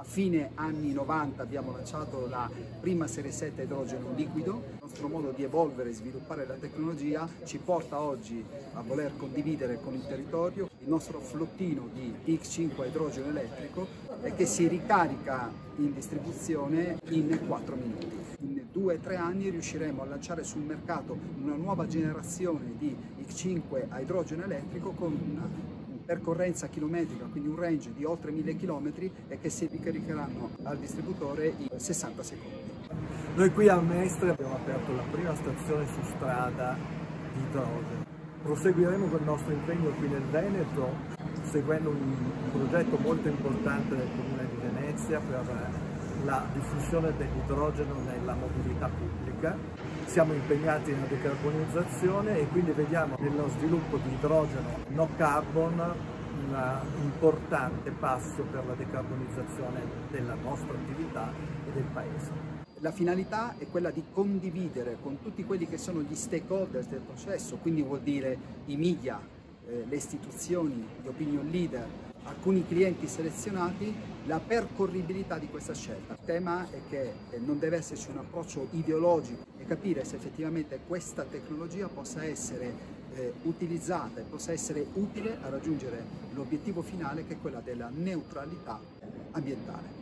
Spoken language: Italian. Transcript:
A fine anni 90 abbiamo lanciato la prima serie 7 idrogeno liquido. Il nostro modo di evolvere e sviluppare la tecnologia ci porta oggi a voler condividere con il territorio il nostro flottino di X5 idrogeno elettrico che si ricarica in distribuzione in 4 minuti. In 2-3 anni riusciremo a lanciare sul mercato una nuova generazione di X5 a idrogeno elettrico con una percorrenza chilometrica, quindi un range di oltre 1000 km e che si ricaricheranno al distributore in 60 secondi. Noi qui a Mestre abbiamo aperto la prima stazione su strada di idrogeno. Proseguiremo con il nostro impegno qui nel Veneto, seguendo un progetto molto importante del Comune di Venezia per la diffusione dell'idrogeno nella mobilità pubblica. Siamo impegnati nella decarbonizzazione e quindi vediamo nello sviluppo di idrogeno no carbon un importante passo per la decarbonizzazione della nostra attività e del Paese. La finalità è quella di condividere con tutti quelli che sono gli stakeholders del processo, quindi vuol dire i media, le istituzioni, gli opinion leader, alcuni clienti selezionati, la percorribilità di questa scelta. Il tema è che non deve esserci un approccio ideologico e capire se effettivamente questa tecnologia possa essere utilizzata e possa essere utile a raggiungere l'obiettivo finale, che è quella della neutralità ambientale.